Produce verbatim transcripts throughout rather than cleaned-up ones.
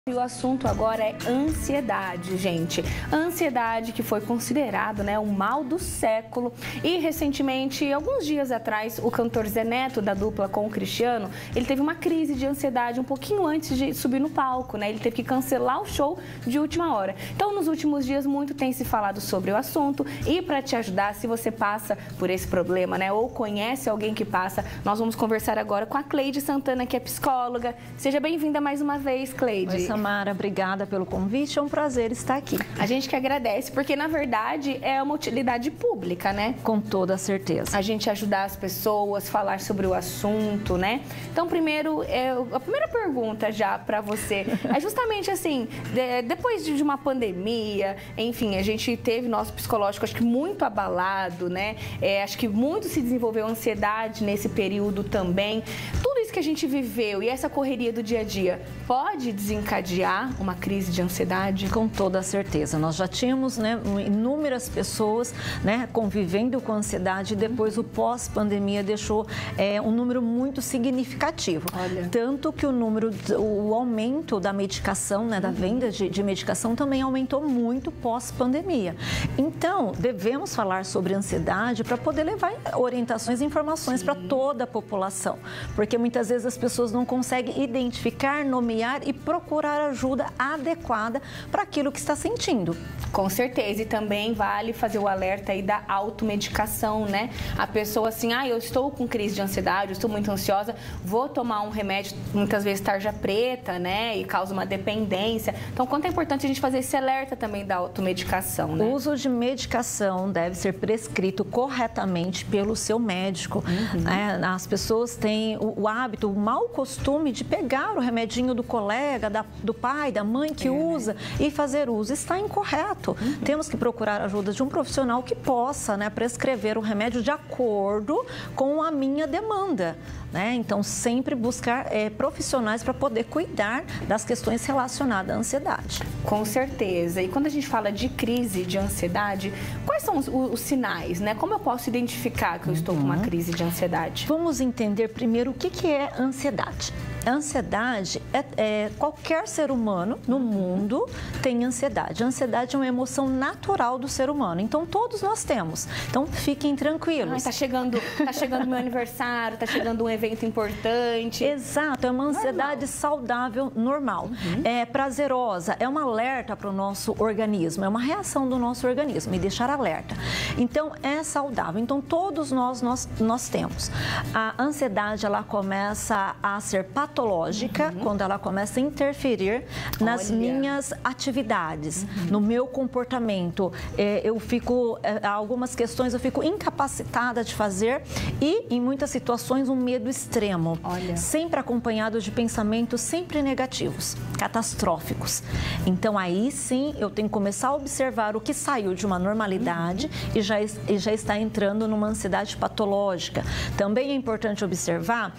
E o assunto agora é ansiedade, gente. A ansiedade que foi considerado, né, o mal do século. E recentemente, alguns dias atrás, o cantor Zé Neto, da dupla com o Cristiano, ele teve uma crise de ansiedade um pouquinho antes de subir no palco, né? Ele teve que cancelar o show de última hora. Então, nos últimos dias, muito tem se falado sobre o assunto. E para te ajudar, se você passa por esse problema, né, ou conhece alguém que passa, nós vamos conversar agora com a Cleide Santana, que é psicóloga. Seja bem-vinda mais uma vez, Cleide. Oi, Samara, obrigada pelo convite, é um prazer estar aqui. A gente que agradece, porque na verdade é uma utilidade pública, né? Com toda certeza. A gente ajudar as pessoas, falar sobre o assunto, né? Então, primeiro, é, a primeira pergunta já para você é justamente assim, de, depois de uma pandemia, enfim, a gente teve nosso psicológico, acho que muito abalado, né? É, acho que muito se desenvolveu ansiedade nesse período também. Tudo isso que a gente viveu e essa correria do dia a dia pode desencadear uma crise de ansiedade? Com toda certeza. Nós já tínhamos, né, inúmeras pessoas, né, convivendo com ansiedade e depois o pós-pandemia deixou é, um número muito significativo. Olha. Tanto que o número, o aumento da medicação, né, da uhum. venda de, de medicação também aumentou muito pós-pandemia. Então, devemos falar sobre ansiedade para poder levar orientações e informações para toda a população. Porque muitas vezes as pessoas não conseguem identificar, nomear e procurar ajuda adequada para aquilo que está sentindo. Com certeza, e também vale fazer o alerta aí da automedicação, né? A pessoa assim, ah, eu estou com crise de ansiedade, eu estou muito ansiosa, vou tomar um remédio, muitas vezes tarja preta, né? E causa uma dependência. Então, quanto é importante a gente fazer esse alerta também da automedicação, né? O uso de medicação deve ser prescrito corretamente pelo seu médico. Uhum. Né? As pessoas têm o, o hábito, o mau costume de pegar o remedinho do colega, da, do pai, da mãe que é, usa, né? E fazer uso. Está incorreto. Uhum. Temos que procurar a ajuda de um profissional que possa, né, prescrever o remédio de acordo com a minha demanda. Né? Então, sempre buscar é, profissionais para poder cuidar das questões relacionadas à ansiedade. Com certeza. E quando a gente fala de crise de ansiedade, quais são os, os sinais, né? Como eu posso identificar que eu estou uhum. com uma crise de ansiedade? Vamos entender primeiro o que, que é ansiedade. A ansiedade é, é qualquer ser humano no mundo tem ansiedade. A ansiedade é uma emoção natural do ser humano. Então, todos nós temos. Então, fiquem tranquilos. Ai, tá chegando, tá chegando meu aniversário, tá chegando um evento importante. Exato, é uma ansiedade normal. Saudável, normal. Uhum. É prazerosa, é um alerta para o nosso organismo, é uma reação do nosso organismo, e deixar alerta. Então, é saudável. Então, todos nós, nós, nós temos. A ansiedade, ela começa a ser patológica patológica, uhum. quando ela começa a interferir nas Olha. minhas atividades, uhum. no meu comportamento. É, eu fico, é, algumas questões eu fico incapacitada de fazer e, em muitas situações, um medo extremo. Olha. Sempre acompanhado de pensamentos sempre negativos, catastróficos. Então, aí sim, eu tenho que começar a observar o que saiu de uma normalidade uhum. e, já, e já está entrando numa ansiedade patológica. Também é importante observar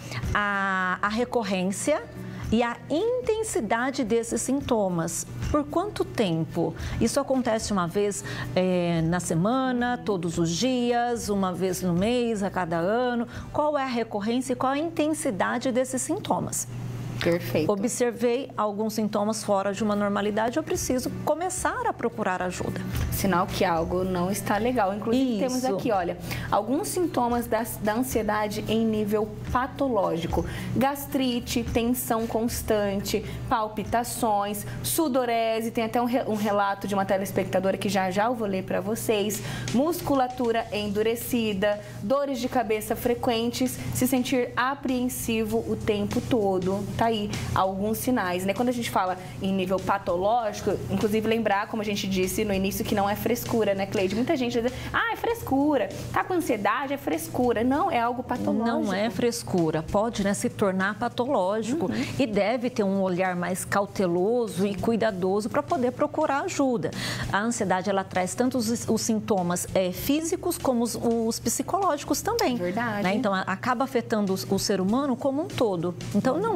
a, a recorrência e a intensidade desses sintomas. Por quanto tempo? Isso acontece uma vez é, na semana, todos os dias, uma vez no mês, a cada ano? Qual é a recorrência e qual a intensidade desses sintomas? Perfeito. Observei alguns sintomas fora de uma normalidade, eu preciso começar a procurar ajuda. Sinal que algo não está legal. Inclusive, Isso. temos aqui, olha, alguns sintomas da, da ansiedade em nível patológico. Gastrite, tensão constante, palpitações, sudorese, tem até um, um relato de uma telespectadora que já já eu vou ler para vocês. Musculatura endurecida, dores de cabeça frequentes, se sentir apreensivo o tempo todo. Tá aí alguns sinais, né? Quando a gente fala em nível patológico, inclusive lembrar, como a gente disse no início, que não é frescura, né, Cleide? Muita gente diz, ah, é frescura, tá com ansiedade, é frescura. Não, é algo patológico. Não é frescura, pode, né, se tornar patológico uhum. e deve ter um olhar mais cauteloso e cuidadoso para poder procurar ajuda. A ansiedade, ela traz tanto os, os sintomas é, físicos como os, os psicológicos também. Verdade. Né? Então, acaba afetando o, o ser humano como um todo. Então, não é frescura.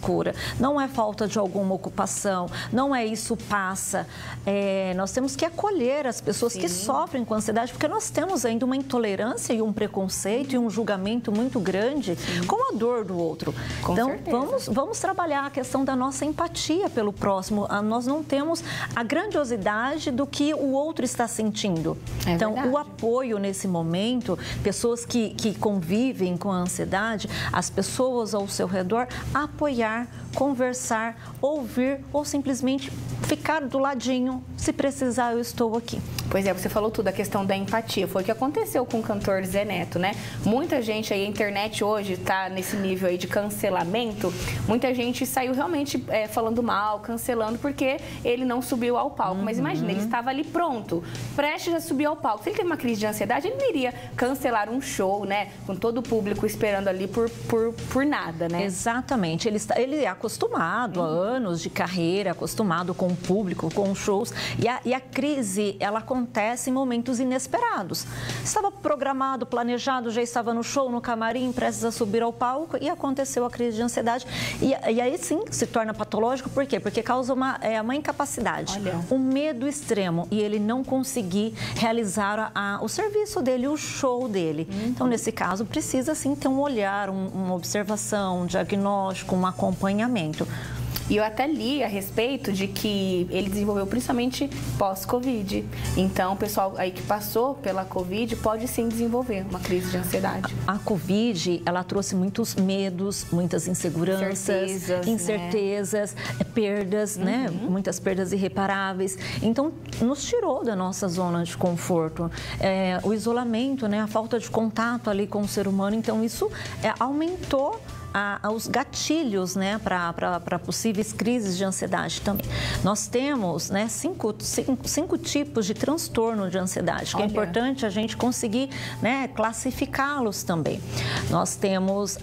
frescura, não é falta de alguma ocupação, não é isso passa. É, nós temos que acolher as pessoas Sim. que sofrem com ansiedade, porque nós temos ainda uma intolerância e um preconceito e um julgamento muito grande Sim. com a dor do outro. Com então, certeza. vamos, vamos trabalhar a questão da nossa empatia pelo próximo. Nós não temos a grandiosidade do que o outro está sentindo. É então, verdade. o apoio nesse momento, pessoas que, que convivem com a ansiedade, as pessoas ao seu redor, apoiar, conversar, ouvir ou simplesmente ficar do ladinho. Se precisar, eu estou aqui. Pois é, você falou tudo, a questão da empatia. Foi o que aconteceu com o cantor Zé Neto, né? Muita gente aí, a internet hoje está nesse nível aí de cancelamento. Muita gente saiu realmente é, falando mal, cancelando, porque ele não subiu ao palco. Uhum. Mas imagina, ele estava ali pronto, prestes a subir ao palco. Se ele teve uma crise de ansiedade, ele não iria cancelar um show, né? Com todo o público esperando ali por, por, por nada, né? Exatamente. Ele, está, ele é acostumado uhum. há anos de carreira, acostumado com o público, com shows. E a, e a crise, ela acontece em momentos inesperados. Estava programado, planejado, já estava no show, no camarim, prestes a subir ao palco e aconteceu a crise de ansiedade. E, e aí sim se torna patológico, por quê? Porque causa uma, é, uma incapacidade, Olha. um medo extremo e ele não conseguir realizar a, a, o serviço dele, o show dele. Uhum. Então, nesse caso, precisa sim ter um olhar, um, uma observação, um diagnóstico, um acompanhamento. E eu até li a respeito de que ele desenvolveu principalmente pós-Covid. Então, o pessoal aí que passou pela Covid pode sim desenvolver uma crise de ansiedade. A, a Covid, ela trouxe muitos medos, muitas inseguranças, incertezas, incertezas né? perdas, uhum. né? Muitas perdas irreparáveis. Então, nos tirou da nossa zona de conforto. É, o isolamento, né? A falta de contato ali com o ser humano. Então, isso é, aumentou A, os gatilhos né, para possíveis crises de ansiedade também. Nós temos né, cinco, cinco, cinco tipos de transtorno de ansiedade, que Olha. é importante a gente conseguir né, classificá-los também. Nós temos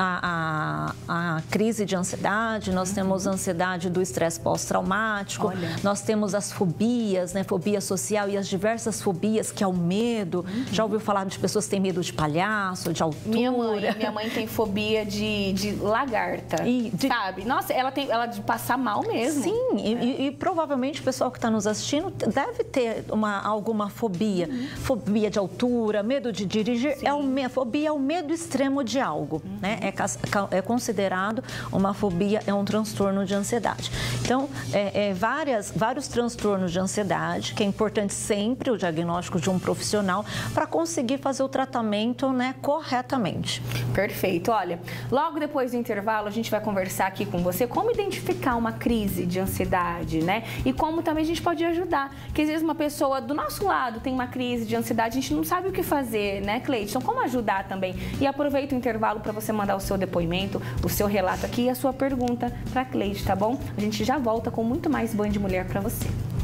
a, a, a crise de ansiedade, nós uhum. temos a ansiedade do estresse pós-traumático, nós temos as fobias, né, fobia social e as diversas fobias, que é o medo. Uhum. Já ouviu falar de pessoas que têm medo de palhaço, de altura? Minha mãe, minha mãe tem fobia de, de lagarta, e de... sabe? Nossa, ela tem ela de passar mal mesmo. Sim, é. e, e provavelmente o pessoal que está nos assistindo deve ter uma, alguma fobia. Uhum. Fobia de altura, medo de dirigir. É o, a fobia é o medo extremo de algo, uhum. né? É, é considerado uma fobia, é um transtorno de ansiedade. Então, é, é várias, vários transtornos de ansiedade, que é importante sempre o diagnóstico de um profissional para conseguir fazer o tratamento né, corretamente. Perfeito. Olha, logo depois do intervalo, a gente vai conversar aqui com você como identificar uma crise de ansiedade, né? E como também a gente pode ajudar. Porque às vezes uma pessoa do nosso lado tem uma crise de ansiedade, a gente não sabe o que fazer, né, Cleide? Então, como ajudar também? E aproveita o intervalo para você mandar o seu depoimento, o seu relato aqui e a sua pergunta para a Cleide, tá bom? A gente já volta com muito mais Band Mulher para você.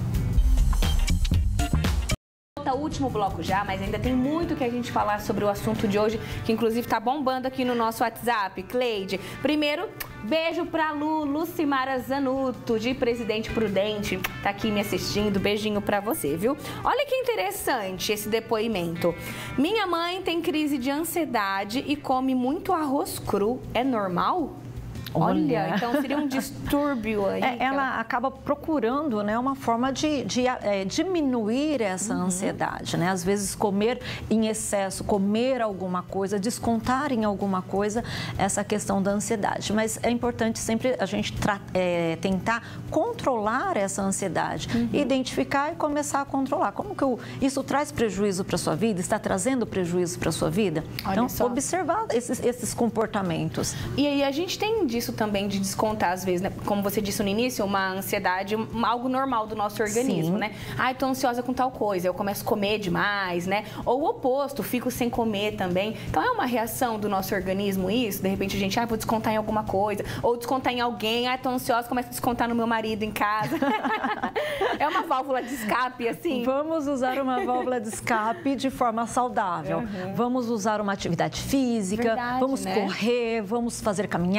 Último bloco já, mas ainda tem muito que a gente falar sobre o assunto de hoje, que inclusive tá bombando aqui no nosso WhatsApp. Cleide, primeiro, beijo pra Lu, Lucimara Zanuto, de Presidente Prudente, tá aqui me assistindo, beijinho pra você, viu? Olha que interessante esse depoimento. Minha mãe tem crise de ansiedade e come muito arroz cru, é normal? Olha, então seria um distúrbio aí. É, ela, ela acaba procurando né, uma forma de, de é, diminuir essa uhum. ansiedade, né? Às vezes comer em excesso, comer alguma coisa, descontar em alguma coisa essa questão da ansiedade. Mas é importante sempre a gente é, tentar controlar essa ansiedade, uhum. identificar e começar a controlar. Como que eu, isso traz prejuízo para a sua vida? Está trazendo prejuízo para a sua vida? Olha então, só. Observar esses, esses comportamentos. E aí a gente tem disso também de descontar, às vezes, né? Como você disse no início, uma ansiedade, algo normal do nosso organismo, Sim. né? Ai, tô ansiosa com tal coisa, eu começo a comer demais, né? Ou o oposto, fico sem comer também. Então, é uma reação do nosso organismo isso? De repente, a gente, ai, vou descontar em alguma coisa. Ou descontar em alguém, ai, tô ansiosa, começo a descontar no meu marido em casa. É uma válvula de escape, assim? Vamos usar uma válvula de escape de forma saudável. Uhum. Vamos usar uma atividade física, Verdade, vamos né? correr, vamos fazer caminhada, vamos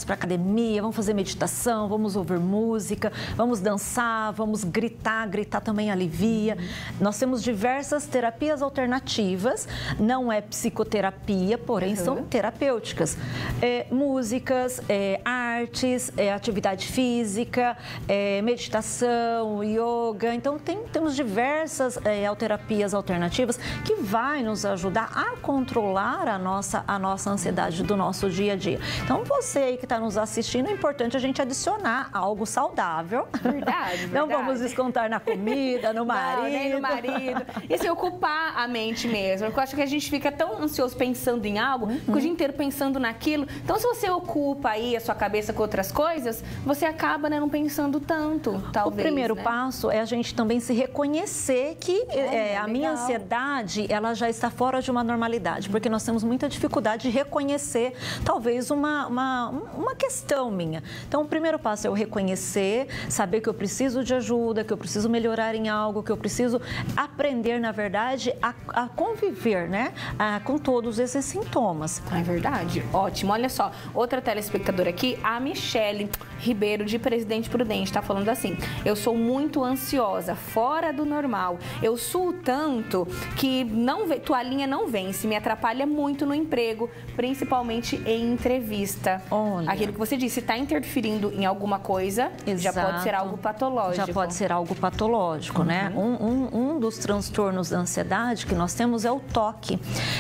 para academia, vamos fazer meditação, vamos ouvir música, vamos dançar, vamos gritar, gritar também alivia. Uhum. Nós temos diversas terapias alternativas, não é psicoterapia, porém uhum. são terapêuticas. É, músicas, é, artes, é, atividade física, é, meditação, yoga. Então, tem, temos diversas é, terapias alternativas que vai nos ajudar a controlar a nossa, a nossa ansiedade do nosso dia a dia. Então, você aí que está nos assistindo, é importante a gente adicionar algo saudável. Verdade, verdade. Não vamos descontar na comida, no marido. Não, nem no marido. E assim, ocupar a mente mesmo. Porque eu acho que a gente fica tão ansioso pensando em algo, uhum. fica o dia inteiro pensando naquilo. Então, se você ocupa aí a sua cabeça com outras coisas, você acaba, né, não pensando tanto, talvez. O primeiro né? passo é a gente também se reconhecer que é, é, a legal. minha ansiedade, ela já está fora de uma normalidade, porque nós temos muita dificuldade de reconhecer, talvez, uma, uma, uma questão minha. Então, o primeiro passo é eu reconhecer, saber que eu preciso de ajuda, que eu preciso melhorar em algo, que eu preciso aprender, na verdade, a, a conviver, né, a, com todos esses sintomas. É verdade, ótimo. Olha só, outra telespectadora aqui, a Michele Ribeiro, de Presidente Prudente, está falando assim: eu sou muito ansiosa, fora do normal. Eu suo tanto que não ve... toalhinha não vence, me atrapalha muito no emprego, principalmente em entrevista. Olha. Aquilo que você disse, está interferindo em alguma coisa, Exato. já pode ser algo patológico. Já pode ser algo patológico, uhum. né? Um, um, um dos transtornos da ansiedade que nós temos é o toque.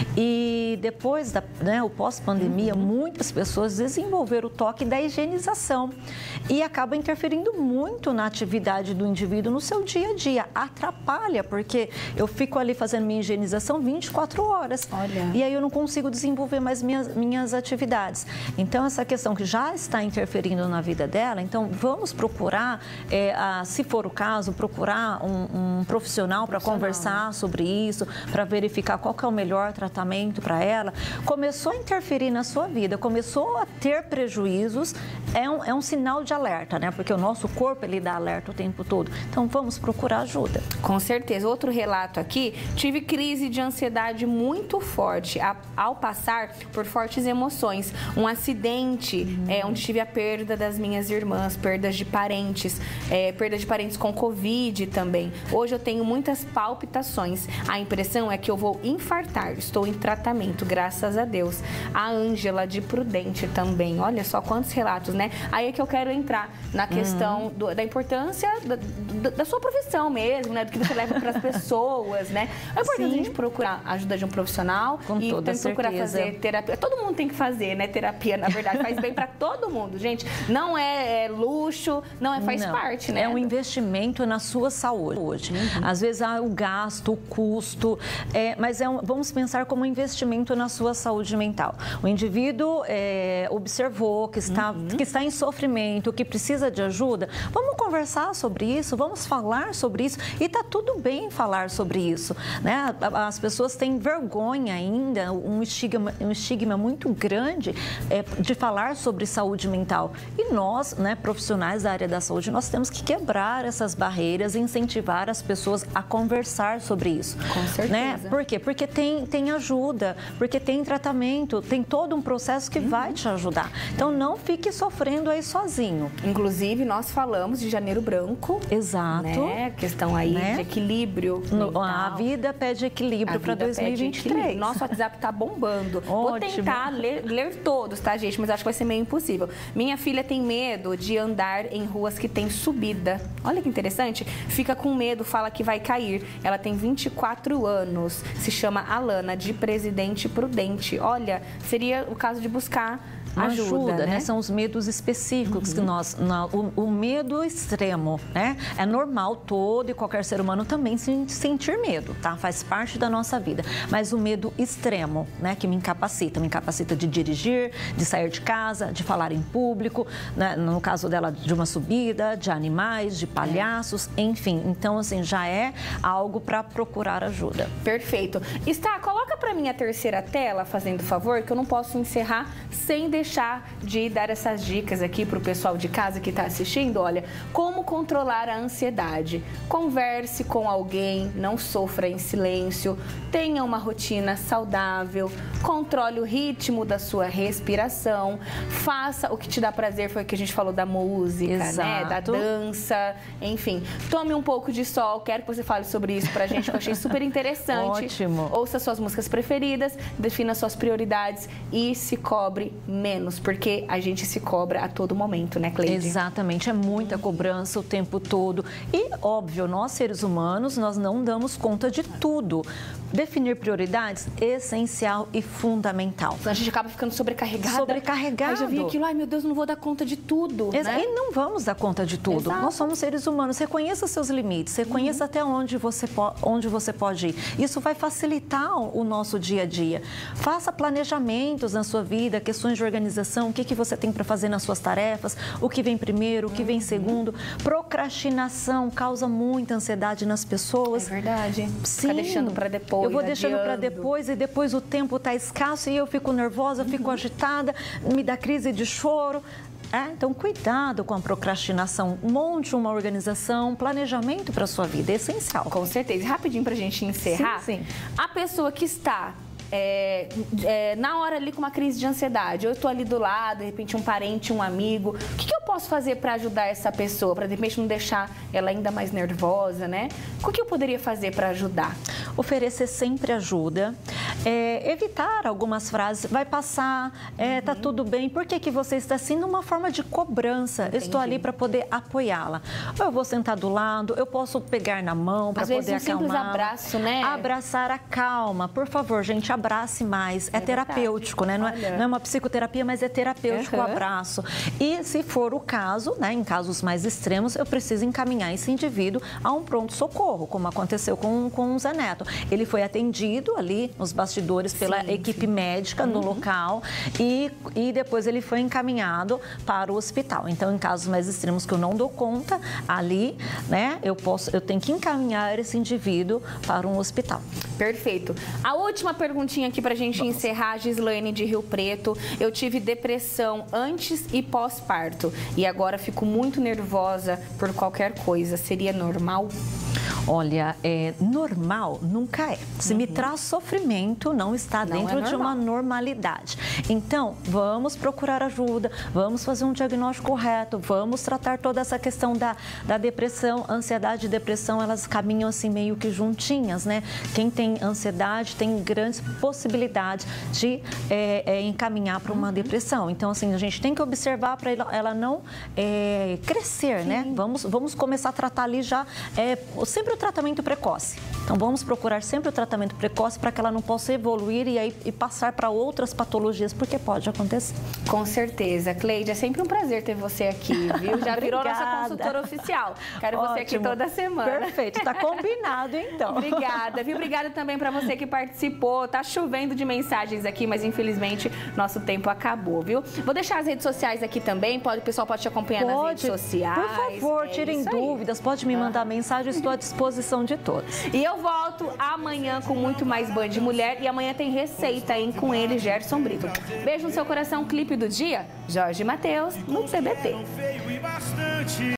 E depois da, né, o pós-pandemia, uhum. muitas pessoas desenvolveram o toque da higienização e acaba interferindo muito na atividade do indivíduo no seu dia a dia. Atrapalha, porque eu fico ali fazendo minha higienização vinte e quatro horas. Olha. E aí eu não consigo desenvolver mais minhas, minhas atividades. Então, essa questão que já está interferindo na vida dela, então vamos procurar, é, a, se for o caso, procurar um, um profissional para conversar sobre isso, para verificar qual que é o melhor tratamento para ela. Começou a interferir na sua vida, começou a ter prejuízos, é um, é um sinal de alerta, né? Porque o nosso corpo, ele dá alerta o tempo todo. Então, vamos procurar ajuda. Com certeza. Outro relato aqui, tive crise de ansiedade muito forte a, ao passar por fortes emoções. Um acidente, uhum. é, onde tive a perda das minhas irmãs, perdas de parentes, é, perda de parentes com Covid também. Hoje eu tenho muitas palpitações. A impressão é que eu vou infartar. Estou em tratamento, graças a Deus. A Ângela, de Prudente também. Olha só quantos relatos, né? Aí é que eu quero entrar na questão uhum. do, da importância da, da, da sua profissão mesmo, né? Do que você leva para as pessoas, né? É importante Sim. a gente procurar a ajuda de um profissional Com e toda também procurar certeza. fazer terapia. Todo mundo tem que fazer, né? Terapia, na verdade, faz bem para todo mundo, gente. Não é, é luxo, não é faz não. parte, né? É um investimento na sua saúde hoje. Uhum. Às vezes há o gasto, o custo, é, mas é um, vamos pensar como um investimento na sua saúde mental. O indivíduo é, observou que está, uhum. que está em sofrimento, que precisa de ajuda. Vamos conversar sobre isso, vamos falar sobre isso e está tudo bem falar sobre isso, né? As pessoas têm vergonha ainda, um estigma, um estigma muito grande é, de falar sobre saúde mental. E nós, né, profissionais da área da saúde, nós temos que quebrar essas barreiras e incentivar as pessoas a conversar sobre isso. Com certeza. Né? Por quê? Porque tem, tem ajuda, porque tem tratamento, tem todo um processo que uhum. vai te ajudar. Então, não fique sofrendo aí sozinho. Inclusive, nós falamos de Janeiro Branco. Exato. Né? Questão aí né? de equilíbrio. No, a vida pede equilíbrio para dois mil e vinte e três. Nosso WhatsApp tá bombando. Ótimo. Vou tentar ler, ler todos, tá, gente? Mas acho que vai ser meio impossível. Minha filha tem medo de andar em ruas que tem subida. Olha que interessante. Fica com medo, fala que vai cair. Ela tem vinte e quatro anos. Se chama Alana, de Presidente Prudente. Olha, seria o caso de buscar ajuda, ajuda né? né? São os medos específicos uhum. que nós, na, o, o medo extremo, né? É normal todo e qualquer ser humano também se sentir medo, tá? Faz parte da nossa vida. Mas o medo extremo, né? Que me incapacita, me incapacita de dirigir, de sair de casa, de falar em público, né? No caso dela, de uma subida, de animais, de palhaços, é. enfim. Então, assim, já é algo para procurar ajuda. Perfeito. Está coloca para mim a terceira tela, fazendo favor, que eu não posso encerrar sem deixar de dar essas dicas aqui para o pessoal de casa que está assistindo. Olha, como controlar a ansiedade. Converse com alguém, não sofra em silêncio, tenha uma rotina saudável, controle o ritmo da sua respiração, faça o que te dá prazer, foi o que a gente falou da música, Exato. né? Da dança, enfim. Tome um pouco de sol, quero que você fale sobre isso pra gente, que eu achei super interessante. Ótimo. Ouça suas músicas preferidas, defina suas prioridades e se cobre menos, porque a gente se cobra a todo momento, né, Cleide? Exatamente, é muita cobrança o tempo todo. E, óbvio, nós seres humanos, nós não damos conta de tudo. Definir prioridades é essencial e fundamental. A gente acaba ficando sobrecarregada. Sobrecarregado. Aí já vi aquilo, ai meu Deus, não vou dar conta de tudo, Exa né? E não vamos dar conta de tudo. Exato. Nós somos seres humanos. Reconheça seus limites, reconheça uhum. até onde você, onde você pode ir. Isso vai facilitar o nosso dia a dia. Faça planejamentos na sua vida, questões de organização, o que, que você tem para fazer nas suas tarefas, o que vem primeiro, o que vem segundo. Procrastinação causa muita ansiedade nas pessoas. É verdade. Sim. Fica deixando para depois. Eu vou deixando para depois e depois o tempo está escasso e eu fico nervosa, uhum. fico agitada, me dá crise de choro. É, então, cuidado com a procrastinação. Monte uma organização, um planejamento para a sua vida, é essencial. Com certeza. E rapidinho para a gente encerrar. Sim, sim. A pessoa que está é, é, na hora ali com uma crise de ansiedade, eu estou ali do lado, de repente um parente, um amigo, o que, que eu posso fazer para ajudar essa pessoa, para de repente não deixar ela ainda mais nervosa, né? O que eu poderia fazer para ajudar? Oferecer sempre ajuda, é, evitar algumas frases, vai passar, é, uhum. tá tudo bem, por que, que você está assim? Numa forma de cobrança, eu estou ali para poder apoiá-la. Eu vou sentar do lado, eu posso pegar na mão para poder acalmar. Às vezes um simples abraço, né? Abraçar a calma, por favor, gente, abrace mais, é, é terapêutico, né? Não é, não é uma psicoterapia, mas é terapêutico uhum. o abraço. E se for o caso, né, em casos mais extremos, eu preciso encaminhar esse indivíduo a um pronto-socorro, como aconteceu com, com o Zé Neto. Ele foi atendido ali nos bastidores pela sim, equipe sim. médica uhum. no local e, e depois ele foi encaminhado para o hospital. Então, em casos mais extremos que eu não dou conta, ali, né, eu, posso, eu tenho que encaminhar esse indivíduo para um hospital. Perfeito. A última perguntinha aqui para a gente Vamos. encerrar, Gislaine de Rio Preto. Eu tive depressão antes e pós-parto e agora fico muito nervosa por qualquer coisa. Seria normal? Olha, é, normal nunca é. Se uhum. me traz sofrimento, não está não dentro é de uma normalidade. Então, vamos procurar ajuda, vamos fazer um diagnóstico correto, vamos tratar toda essa questão da, da depressão. Ansiedade e depressão, elas caminham assim meio que juntinhas, né? Quem tem ansiedade tem grandes possibilidades de é, é, encaminhar para uma uhum. depressão. Então, assim, a gente tem que observar para ela, ela não é, crescer, Sim. né? Vamos, vamos começar a tratar ali já é, sempre o tratamento precoce. Então, vamos procurar sempre o tratamento precoce para que ela não possa evoluir e, aí, e passar para outras patologias, porque pode acontecer. Com certeza. Cleide, é sempre um prazer ter você aqui, viu? Já virou nossa consultora oficial. Quero Ótimo. você aqui toda semana. Perfeito, tá combinado, então. Obrigada, viu? Obrigada também para você que participou. Tá chovendo de mensagens aqui, mas infelizmente nosso tempo acabou, viu? Vou deixar as redes sociais aqui também, pode, o pessoal pode te acompanhar pode, nas redes sociais. Por favor, é tirem dúvidas, pode me mandar ah. mensagem, estou à disposição de todos. E eu volto amanhã com muito mais Band de Mulher e amanhã tem receita, hein, com ele, Gerson Brito. Beijo no seu coração, clipe do dia, Jorge Mateus, no C B T.